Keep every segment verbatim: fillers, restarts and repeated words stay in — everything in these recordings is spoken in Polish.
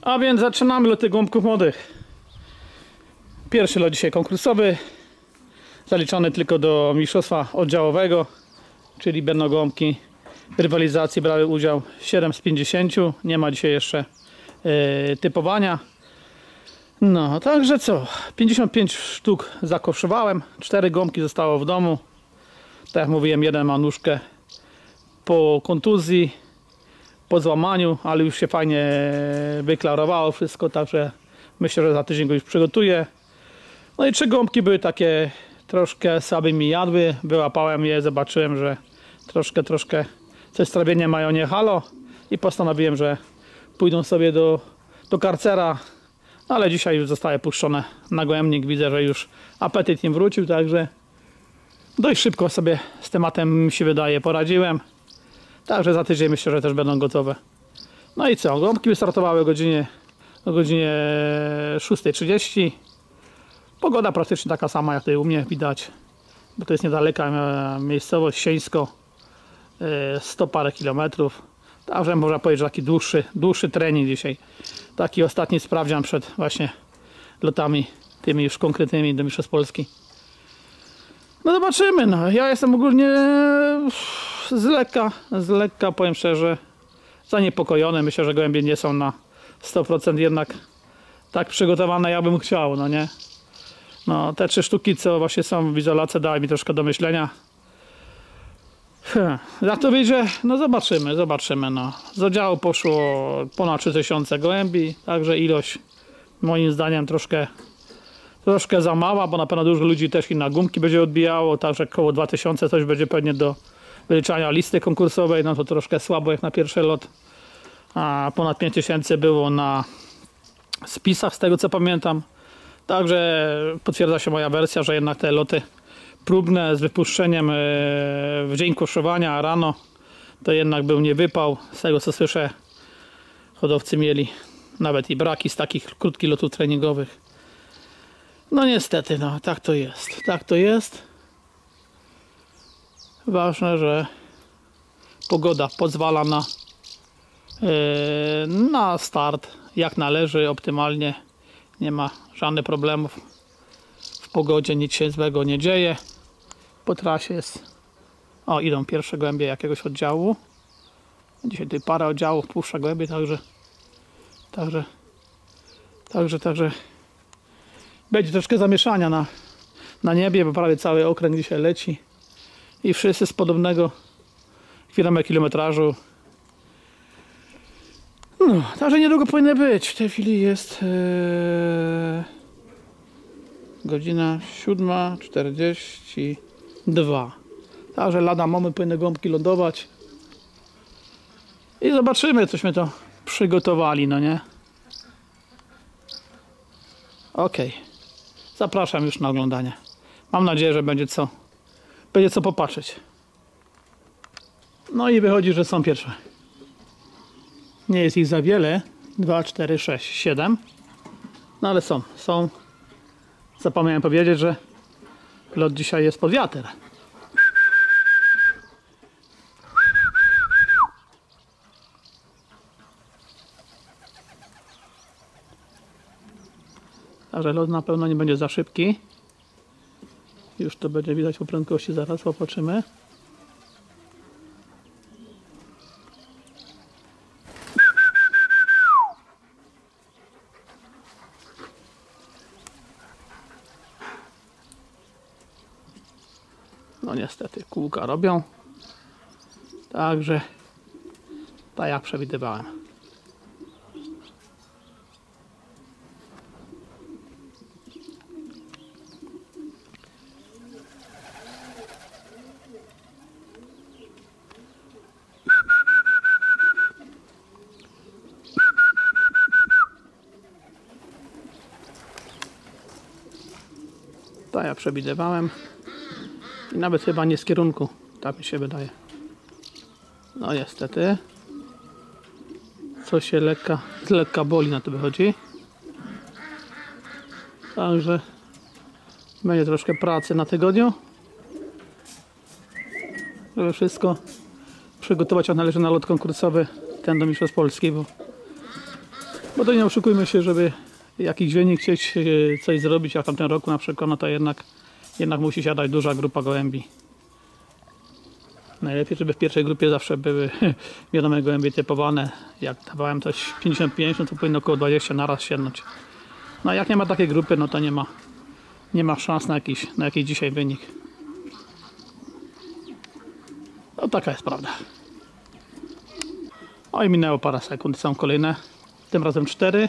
A więc zaczynamy loty gołąbków młodych. Pierwszy lot dzisiaj konkursowy, zaliczony tylko do mistrzostwa oddziałowego, czyli będą gołąbki w rywalizacji brały udział siedem z pięćdziesięciu. Nie ma dzisiaj jeszcze yy, typowania. No, także co? pięćdziesiąt pięć sztuk zakoszowałem, cztery gołąbki zostało w domu. Tak jak mówiłem, jeden ma nóżkę po kontuzji, po złamaniu, ale już się fajnie wyklarowało wszystko, także myślę, że za tydzień go już przygotuję. No i trzy gołąbki były takie troszkę słabe, mi jadły, wyłapałem je, zobaczyłem, że troszkę, troszkę coś z trawieniem mają, nie halo, i postanowiłem, że pójdą sobie do, do karcera, ale dzisiaj już zostały puszczone na gołębnik. Widzę, że już apetyt im wrócił, także dość szybko sobie z tematem, mi się wydaje, poradziłem. Także za tydzień myślę, że też będą gotowe. No i co? Gołąbki wystartowały o godzinie, o godzinie szósta trzydzieści. Pogoda praktycznie taka sama jak tutaj u mnie widać, bo to jest niedaleka miejscowość Sieńsko, sto parę kilometrów. Także można powiedzieć, że taki dłuższy, dłuższy trening dzisiaj. Taki ostatni sprawdzian przed właśnie lotami tymi już konkretnymi do mistrzostw Polski. No zobaczymy, no. Ja jestem ogólnie z lekka, z lekka, powiem szczerze, zaniepokojony. Myślę, że gołębie nie są na sto procent jednak tak przygotowane, jak bym chciał, no nie? No, te trzy sztuki, co właśnie są w izolacji, dały mi troszkę do myślenia. Hm. Jak to wyjdzie? No zobaczymy, zobaczymy, no. Z oddziału poszło ponad trzy tysiące gołębi, także ilość moim zdaniem troszkę troszkę za mała, bo na pewno dużo ludzi też i na gumki będzie odbijało, także około dwa tysiące coś będzie pewnie do wyliczania listy konkursowej, no to troszkę słabo jak na pierwszy lot. A ponad pięć tysięcy było na spisach, z tego co pamiętam. Także potwierdza się moja wersja, że jednak te loty próbne z wypuszczeniem w dzień koszowania rano to jednak był niewypał. Z tego co słyszę, hodowcy mieli nawet i braki z takich krótkich lotów treningowych. No niestety, no tak to jest, tak to jest. Ważne, że pogoda pozwala na, yy, na start jak należy, optymalnie. Nie ma żadnych problemów w pogodzie, nic się złego nie dzieje. Po trasie jest, o, idą pierwsze gołębie jakiegoś oddziału. Dzisiaj tutaj parę oddziałów puszcza gołębie, także także także, także będzie troszkę zamieszania na, na niebie, bo prawie cały okręg dzisiaj leci i wszyscy z podobnego kilometrażu. No, także niedługo powinny być. W tej chwili jest ee, godzina siódma czterdzieści dwa. Także lada moment powinny gołąbki lądować i zobaczymy, cośmy to przygotowali, no nie? Ok, zapraszam już na oglądanie. Mam nadzieję, że będzie co będzie co popatrzeć. No i wychodzi, że są pierwsze. Nie jest ich za wiele. dwa, cztery, sześć, siedem. No ale są, są. Zapomniałem powiedzieć, że lot dzisiaj jest pod wiatr. Także lot na pewno nie będzie za szybki. Już to będzie widać po prędkości, zaraz popatrzymy. No niestety kółka robią. Także tak jak przewidywałem. Tak jak przewidywałem. I nawet chyba nie z kierunku, tak mi się wydaje. No niestety. Coś się lekka, lekka boli, na to wychodzi. Także będzie troszkę pracy na tygodniu, żeby wszystko przygotować, jak należy na lot konkursowy ten do mistrzostw Polski, bo Bo to nie oszukujmy się, żeby jakiś wynik chcieć coś zrobić, jak w tamtym roku na przykład, no to jednak, jednak musi siadać duża grupa gołębi. Najlepiej, żeby w pierwszej grupie zawsze były wiadome gołębie typowane. Jak dawałem coś pięćdziesiąt pięć, no to powinno około dwadzieścia naraz sięgnąć. No a jak nie ma takiej grupy, no to nie ma, nie ma szans na jakiś, na jakiś dzisiaj wynik. No taka jest prawda. O i minęło parę sekund, są kolejne. Tym razem cztery.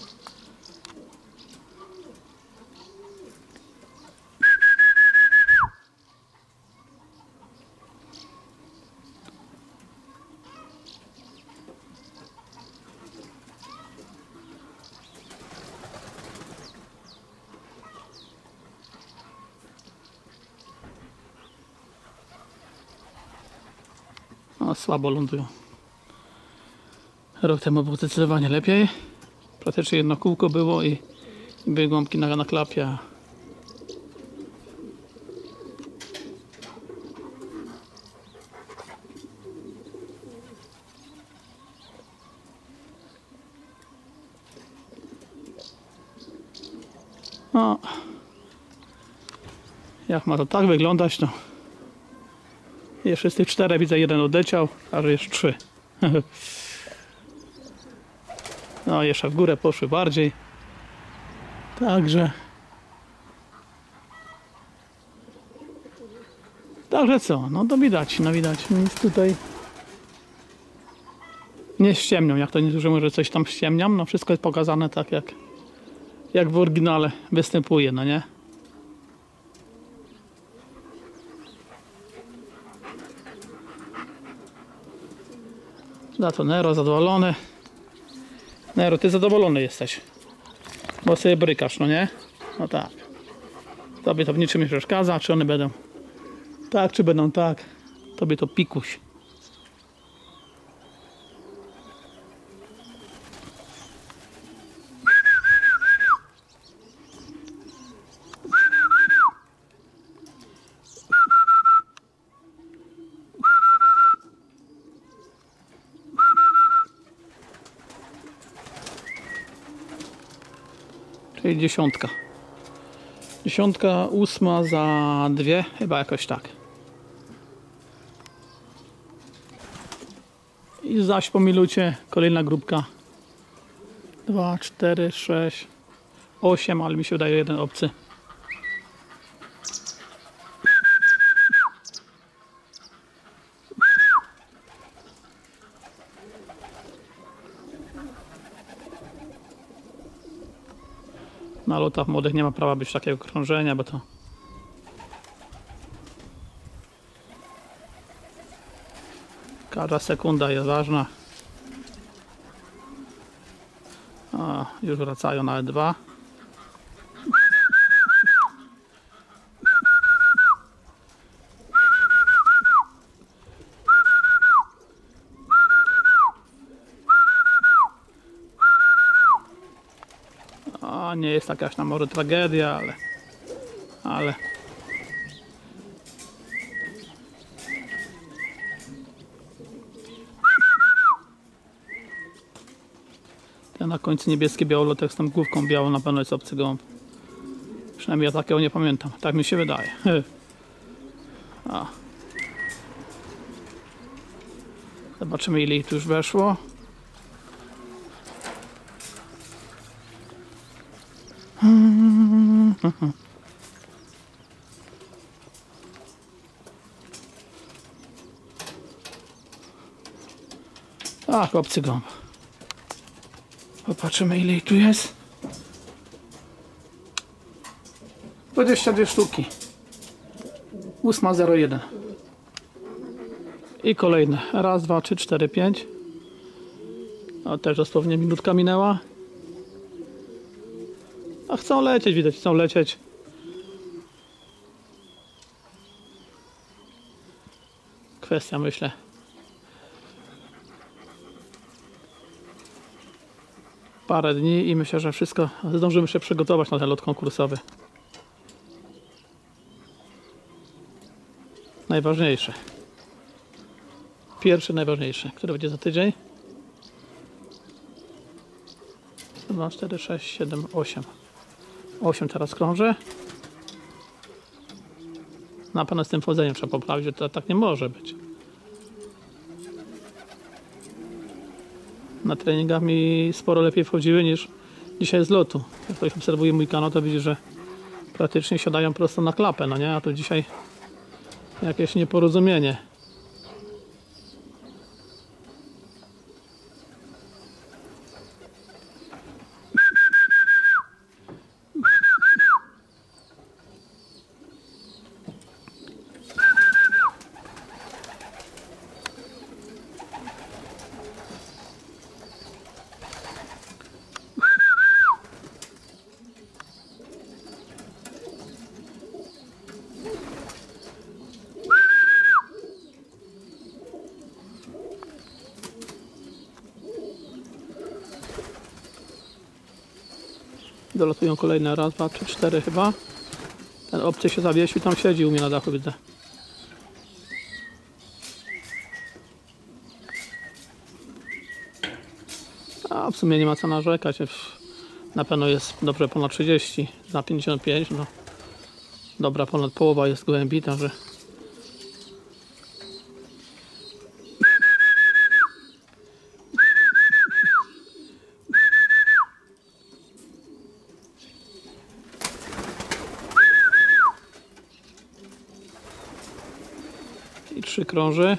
No, słabo lądują. Rok temu było zdecydowanie lepiej. Praktycznie jedno kółko było i były gąbki na, na klapie. No, jak ma to tak wyglądać, to jeszcze z tych czterech widzę, jeden odleciał, a że jest trzy. No, jeszcze w górę poszły bardziej. Także. Także co? No to widać, no widać. Nic tutaj nie ściemnią. Jak to niektórzy mówią, że coś tam ściemniam, no wszystko jest pokazane tak jak, jak w oryginale występuje, no nie? Za to Nero zadowolony. Nero, ty zadowolony jesteś, bo sobie brykasz, no nie? No tak. Tobie to w niczym nie przeszkadza, czy one będą tak, czy będą tak. Tobie to pikuś. Czyli dziesiątka. Dziesiątka, ósma za dwie, chyba jakoś tak. I zaś po minucie kolejna grupka. Dwa, cztery, sześć, osiem, ale mi się wydaje jeden obcy. Na lotach młodych nie ma prawa być takiego krążenia, bo to każda sekunda jest ważna. A, już wracają nawet dwa. A, nie jest jakaś na może tragedia, ale ale ten na końcu niebieski białolotek z tą główką białą na pewno jest obcy gołąb. Przynajmniej ja takiego nie pamiętam. Tak mi się wydaje. A. Zobaczymy, ile ich tu już weszło. Ach, obcy gołąb. Popatrzymy, ile ich tu jest. dwadzieścia dwie sztuki. ósma zero jeden. I kolejne. Raz, dwa, trzy, cztery, pięć. A też dosłownie minutka minęła. A chcą lecieć, widać, chcą lecieć. Kwestia, myślę, parę dni i myślę, że wszystko zdążymy się przygotować na ten lot konkursowy. Najważniejsze. Pierwszy, najważniejszy, który będzie za tydzień. dwa, cztery, sześć, siedem, osiem. osiem teraz krąży. Na pewno z tym wchodzeniem trzeba poprawić, że to tak nie może być. Na treningach mi sporo lepiej wchodziły niż dzisiaj z lotu. Jak ktoś obserwuje mój kanał, to widzi, że praktycznie siadają prosto na klapę, no nie? A tu dzisiaj jakieś nieporozumienie. Dolatują kolejne raz, dwa, trzy, cztery chyba. Ten obcy się zawiesił, tam siedzi u mnie na dachu, widzę. A w sumie nie ma co narzekać. Na pewno jest dobrze ponad trzydzieści, za pięćdziesiąt pięć, no. Dobra, ponad połowa jest głębi, także i trzy krąży.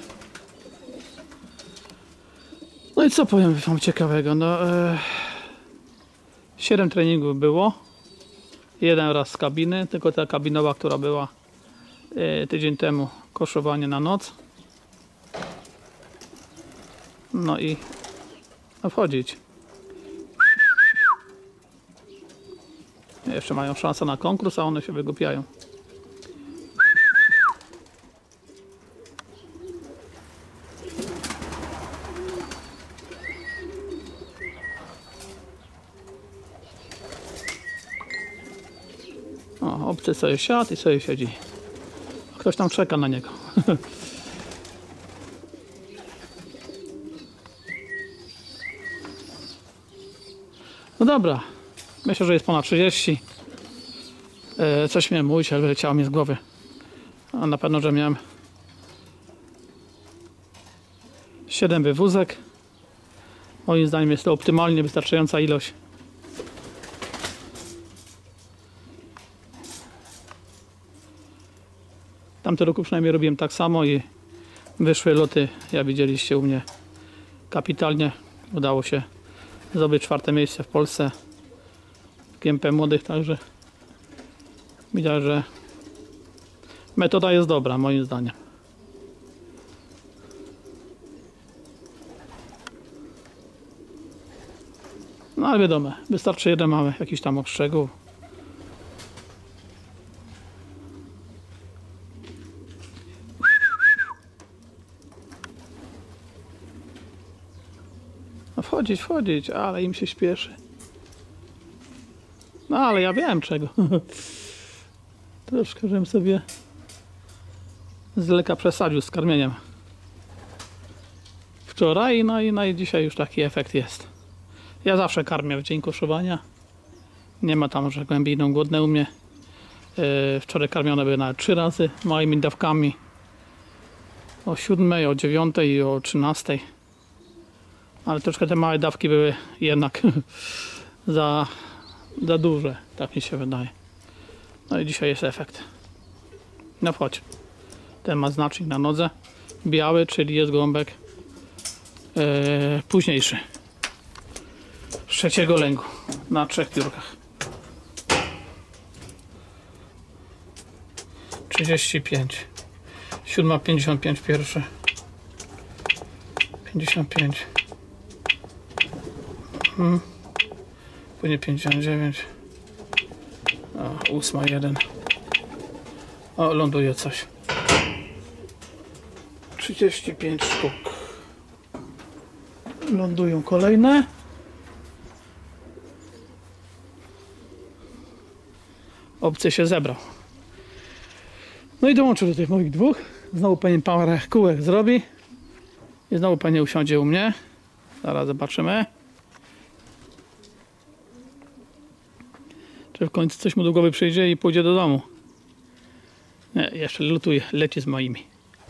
No i co powiem wam ciekawego? No, e, siedem treningów było. Jeden raz z kabiny, tylko ta kabinowa, która była e, tydzień temu, koszowanie na noc. No i no wchodzić. Jeszcze mają szansę na konkurs, a one się wygłupiają. O, obcy sobie siadł i sobie siedzi. Ktoś tam czeka na niego. No dobra. Myślę, że jest ponad trzydzieści. E, coś miałem mówić, ale wyleciało mi z głowy. A na pewno, że miałem siedem wywózek. Moim zdaniem jest to optymalnie wystarczająca ilość. Tamty roku przynajmniej robiłem tak samo i wyszły loty, jak widzieliście u mnie, kapitalnie. Udało się zdobyć czwarte miejsce w Polsce w G M P młodych, także widać, że metoda jest dobra moim zdaniem. No ale wiadomo, wystarczy jeden mały jakiś tam ostrzegł. No wchodzić, wchodzić, ale im się śpieszy. No ale ja wiem czego. Troszkę żebym sobie z lekka przesadził z karmieniem wczoraj, no i, no i dzisiaj już taki efekt jest. Ja zawsze karmię w dzień koszowania. Nie ma tam, że głębiej idą głodne u mnie. Yy, wczoraj karmione były nawet trzy razy małymi dawkami. O siódmej, o dziewiątej i o trzynastej. Ale troszkę te małe dawki były jednak za, za duże, tak mi się wydaje. No i dzisiaj jest efekt. No wchodź. Ten ma znacznik na nodze. Biały, czyli jest gołąbek yy, późniejszy. Z trzeciego lęgu. Na trzech piórkach. trzydzieści pięć. Siódma pięćdziesiąt pięć pierwszy. pięćdziesiąt pięć. Hmm. Później pięćdziesiąt dziewięć. O, ósma jeden. O, ląduje coś. trzydzieści pięć sztuk. Lądują kolejne. Obcy się zebrał. No i dołączył do tych moich dwóch. Znowu pewnie parę kółek zrobi. I znowu pewnie usiądzie u mnie. Zaraz zobaczymy. Czy w końcu coś mu do głowy przyjdzie i pójdzie do domu. Nie, jeszcze lutuje, leci z moimi.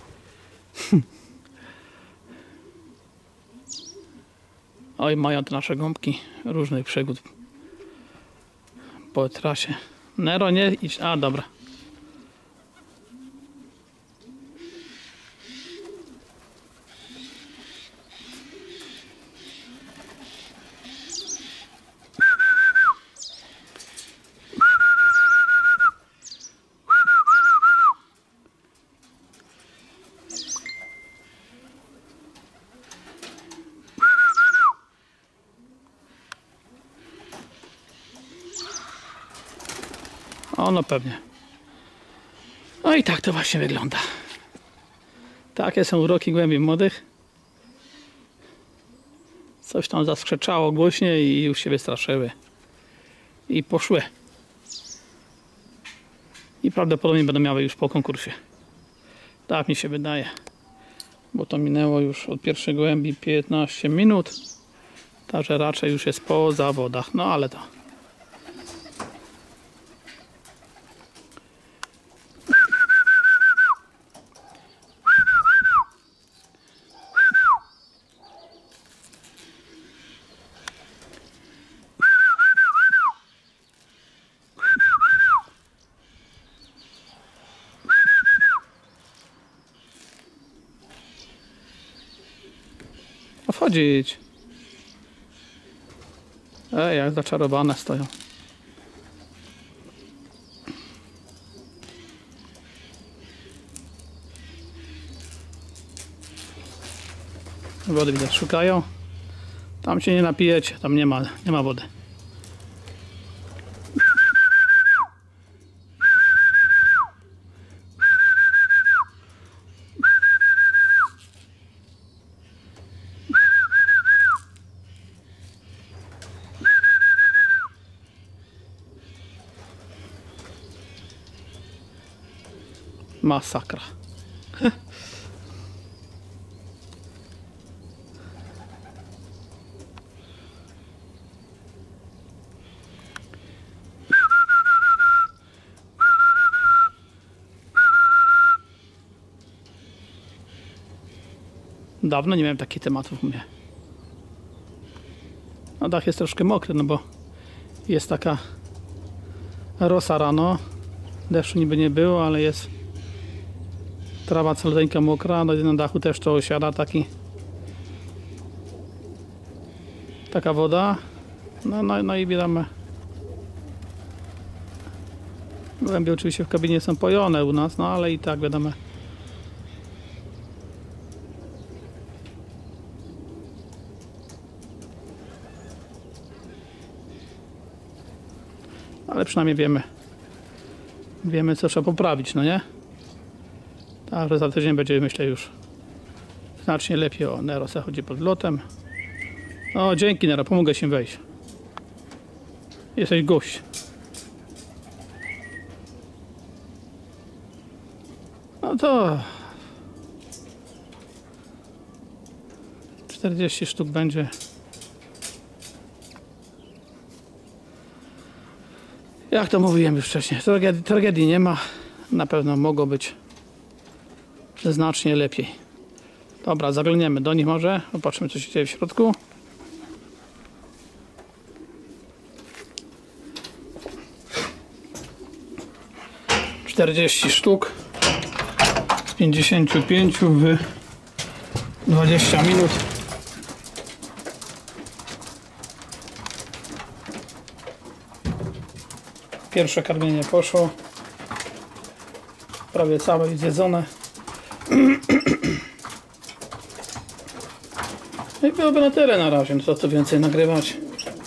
Oj, mają te nasze gąbki różnych przygód po trasie. Nero, nie idź. A, dobra. O, no pewnie. No i tak to właśnie wygląda. Takie są uroki głębi młodych. Coś tam zaskrzeczało głośniej i już się wystraszyły. I poszły. I prawdopodobnie będą miały już po konkursie. Tak mi się wydaje. Bo to minęło już od pierwszej głębi piętnaście minut. Także raczej już jest po zawodach. No ale to... Wchodzić. Ej, jak zaczarowane stoją. Wody widać szukają. Tam się nie napijecie, tam nie ma, nie ma wody. Masakra. Dawno nie miałem takich tematów u mnie. No dach jest troszkę mokry, no bo jest taka rosa rano. Deszczu niby nie było, ale jest trawa caluteńka mokra, no i na dachu też to osiada taki taka woda. No, no, no i wiadomo, głębie oczywiście w kabinie są pojone u nas, no ale i tak wiadomo. Ale przynajmniej wiemy wiemy co trzeba poprawić, no nie? Także za tydzień będzie, myślę, już znacznie lepiej. O, Nero se chodzi pod lotem. O, dzięki Nero, pomogę się wejść. Jesteś gość. No to czterdzieści sztuk będzie. Jak to mówiłem już wcześniej, tragedii, tragedii nie ma. Na pewno mogło być znacznie lepiej. Dobra, zaglądniemy do nich może. Popatrzmy, co się dzieje w środku. czterdzieści sztuk z pięćdziesięciu pięciu w dwadzieścia minut. Pierwsze karmienie poszło. Prawie całe i zjedzone. I byłoby na tyle na razie, no to co więcej nagrywać.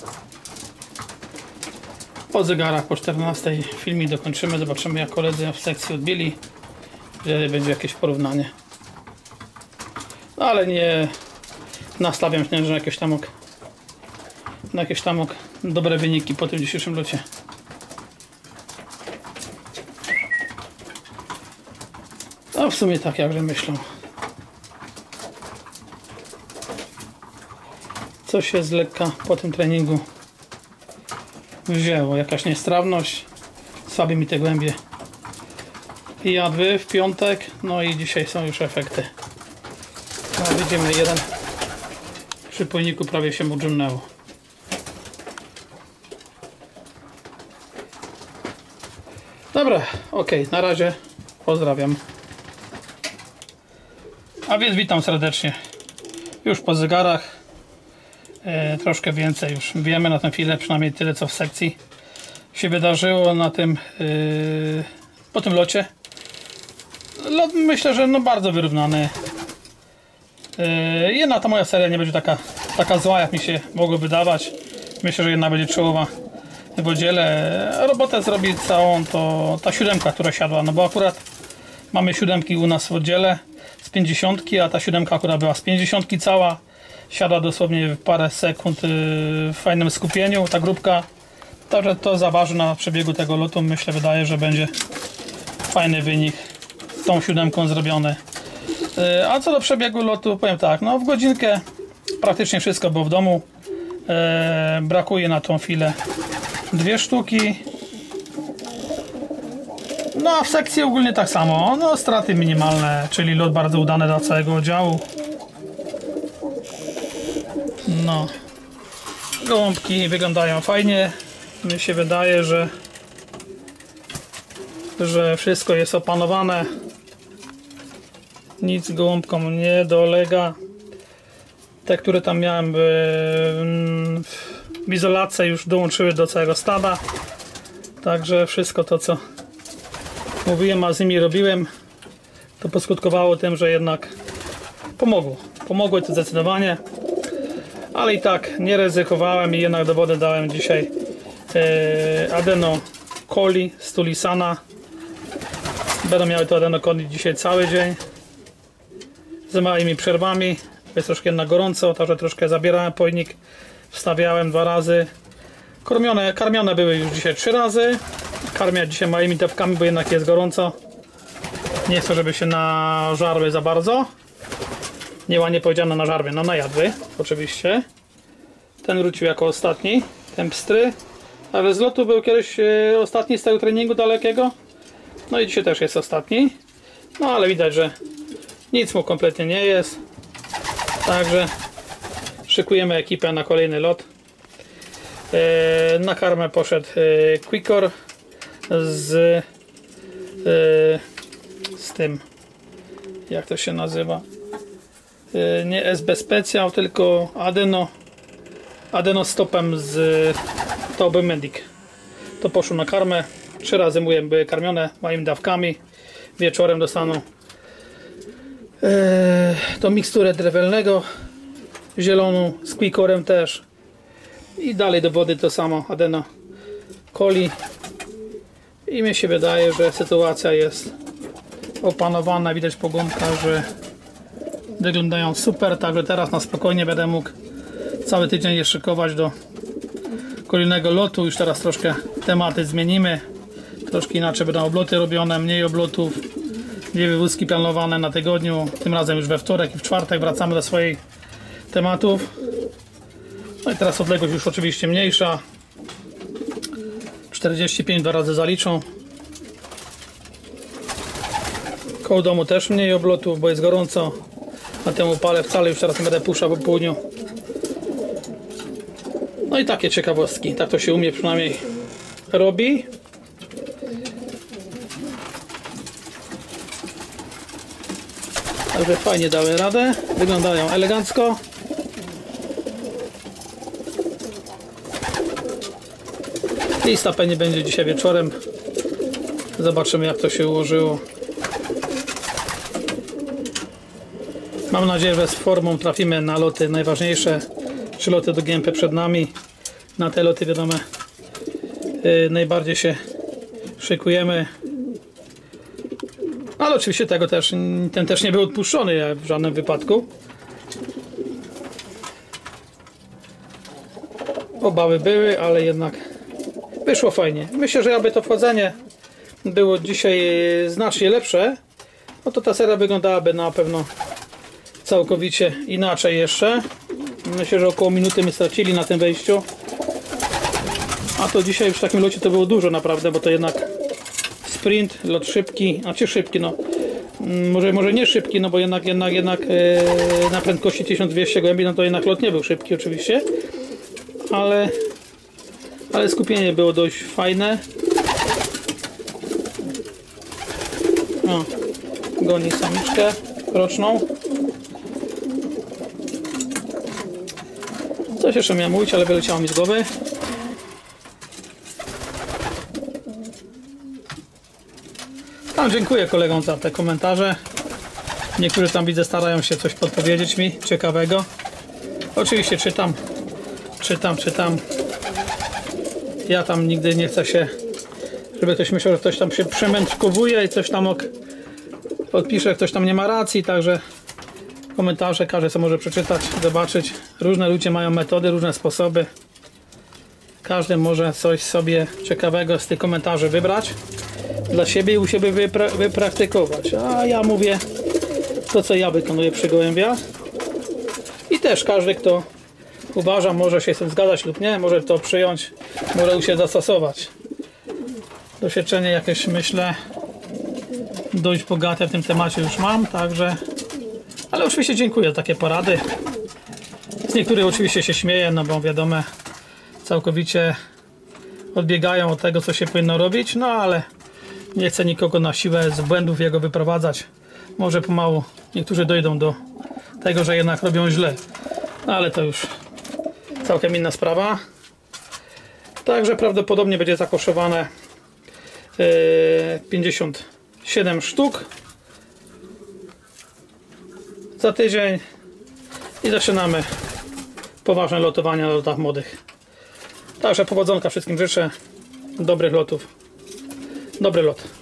Po zegarach po czternastej filmik dokończymy, zobaczymy jak koledzy w sekcji odbili, że będzie jakieś porównanie. No ale nie nastawiam się, że jakieś tam na jakieś tam dobre wyniki po tym dzisiejszym locie. No w sumie tak jakże myślą. Coś jest lekka po tym treningu wzięło, jakaś niestrawność, słabe mi te głębie i jadły w piątek, no i dzisiaj są już efekty. No, widzimy, jeden przy pojniku prawie się mu drzemnęło. Dobra, ok, na razie pozdrawiam. A więc witam serdecznie. Już po zegarach e, troszkę więcej już wiemy na tę chwilę, przynajmniej tyle co w sekcji się wydarzyło na tym e, po tym locie. Lot myślę, że no bardzo wyrównany. e, Jedna ta moja seria nie będzie taka, taka zła, jak mi się mogło wydawać. Myślę, że jedna będzie czołowa w oddziale. Robotę zrobi całą to ta siódemka, która siadła, no bo akurat mamy siódemki u nas w oddziale z pięćdziesiątki, a ta siódemka akurat była z pięćdziesiątki cała, siada dosłownie w parę sekund w fajnym skupieniu ta grupka, także to zaważy na przebiegu tego lotu. Myślę, wydaje, że będzie fajny wynik z tą siódemką zrobiony. A co do przebiegu lotu, powiem tak, no w godzinkę praktycznie wszystko było w domu. e, brakuje na tą chwilę dwie sztuki. No a w sekcji ogólnie tak samo, no straty minimalne, czyli lot bardzo udany dla całego oddziału. No, gołąbki wyglądają fajnie, mi się wydaje, że że wszystko jest opanowane, nic gołąbkom nie dolega. Te, które tam miałem w izolacji, już dołączyły do całego stada, także wszystko to, co mówiłem, a z nimi robiłem, to poskutkowało tym, że jednak pomogło. Pomogło to zdecydowanie, ale i tak nie ryzykowałem i jednak do wody dałem dzisiaj e, Adeno Coli z Tulisana. Będą miały to Adeno Coli dzisiaj cały dzień z małymi przerwami. Jest troszkę na gorąco, także troszkę zabierałem pojnik, wstawiałem dwa razy. Karmione, karmione były już dzisiaj trzy razy. Karmię dzisiaj małymi dawkami, bo jednak jest gorąco. Nie chcę, żeby się nażarły za bardzo. Nie ładnie powiedziane nażarły, no najadły oczywiście. Ten wrócił jako ostatni, ten pstry. Ale z lotu był kiedyś e, ostatni z tego treningu dalekiego. No i dzisiaj też jest ostatni. No ale widać, że nic mu kompletnie nie jest. Także szykujemy ekipę na kolejny lot. E, na karmę poszedł e, Quickor z e, z tym, jak to się nazywa, e, nie S B Special, tylko Adeno Adeno stopem z Toby Medic. To poszło na karmę. Trzy razy mówię, były karmione moimi dawkami. Wieczorem dostaną e, tą miksturę drewelnego zieloną z Quickorem też. I dalej do wody to samo Adeno Coli. I mi się wydaje, że sytuacja jest opanowana. Widać po gąbkach, że wyglądają super. Także teraz na spokojnie będę mógł cały tydzień je szykować do kolejnego lotu. Już teraz troszkę tematy zmienimy. Troszkę inaczej będą obloty robione, mniej oblotów, dwie wywózki planowane na tygodniu. Tym razem już we wtorek i w czwartek wracamy do swoich tematów. No i teraz odległość już oczywiście mniejsza. czterdzieści pięć dwa razy zaliczą. Koło domu też mniej oblotów, bo jest gorąco. Na tym upale wcale już teraz nie będę puszczał po południu. No i takie ciekawostki. Tak to się u mnie przynajmniej robi. Także fajnie dały radę. Wyglądają elegancko. Lista pewnie będzie dzisiaj wieczorem. Zobaczymy, jak to się ułożyło. Mam nadzieję, że z formą trafimy na loty najważniejsze. Trzy loty do G M P przed nami. Na te loty, wiadomo, yy, najbardziej się szykujemy. Ale oczywiście tego też, ten też nie był odpuszczony w żadnym wypadku. Obawy były, ale jednak wyszło fajnie. Myślę, że aby to wchodzenie było dzisiaj znacznie lepsze, no to ta seria wyglądałaby na pewno całkowicie inaczej jeszcze. Myślę, że około minuty my stracili na tym wejściu. A to dzisiaj już w takim locie to było dużo naprawdę, bo to jednak sprint, lot szybki, a czy szybki, no może, może nie szybki, no bo jednak, jednak, jednak e, na prędkości tysiąc dwieście gołębi, no to jednak lot nie był szybki oczywiście, ale, ale skupienie było dość fajne. O, goni samiczkę roczną. Coś jeszcze miałem mówić, ale wyleciało mi z głowy. Tam dziękuję kolegom za te komentarze. Niektórzy tam widzę starają się coś podpowiedzieć mi ciekawego. Oczywiście czytam, czytam, czytam. Ja tam nigdy nie chcę się, żeby ktoś myślał, że ktoś tam się przemędrkowuje i coś tam ok, odpisze, ktoś tam nie ma racji, także komentarze każdy sobie może przeczytać, zobaczyć. Różne ludzie mają metody, różne sposoby. Każdy może coś sobie ciekawego z tych komentarzy wybrać dla siebie i u siebie wypra wypraktykować. A ja mówię to, co ja wykonuję przy gołębiach. I też każdy, kto uważa, może się z tym zgadzać lub nie, może to przyjąć, może u siebie zastosować. Doświadczenie jakieś, myślę, dość bogate w tym temacie już mam, także... Ale oczywiście dziękuję za takie porady. Z niektórych oczywiście się śmieję, no bo wiadomo, całkowicie odbiegają od tego, co się powinno robić, no ale nie chcę nikogo na siłę z błędów jego wyprowadzać. Może pomału niektórzy dojdą do tego, że jednak robią źle, no, ale to już całkiem inna sprawa. Także prawdopodobnie będzie zakoszowane yy, pięćdziesiąt siedem sztuk za tydzień i zaczynamy poważne lotowania na lotach młodych. Także powodzonka wszystkim życzę, dobrych lotów, dobry lot.